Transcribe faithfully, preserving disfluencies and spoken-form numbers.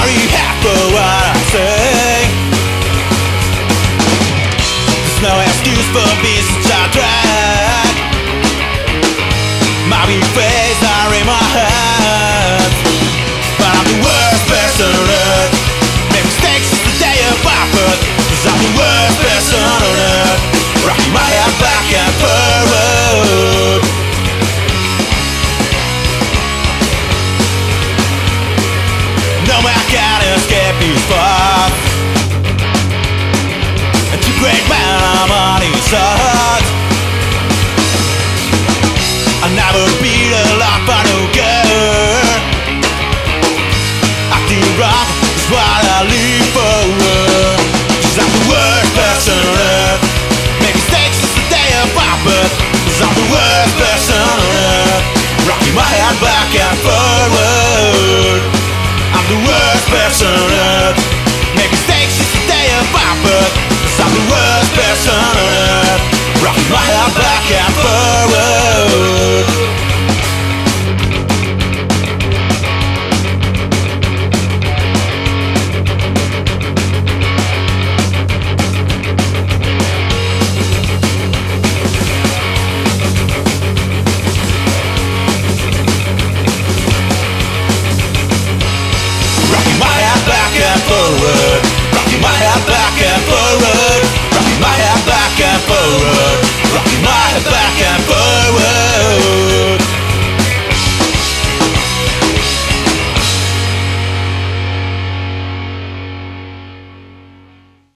sorry half for what I say. There's no excuse for being such a drag. My big face are in my hands, but I'm the worst person on earth. Make mistakes since the day of my birth, 'cause I'm the worst person on earth. Rocking my head back and forward. No man can escape his path. And to great man I'm on his side. I'll never be the love I no girl. Acting wrong is what I live for. 'Cause I'm the worst person on earth. Make mistakes since the day of my birth. 'Cause I'm the worst person on earth. Rocking my head back and forward. I'm the worst person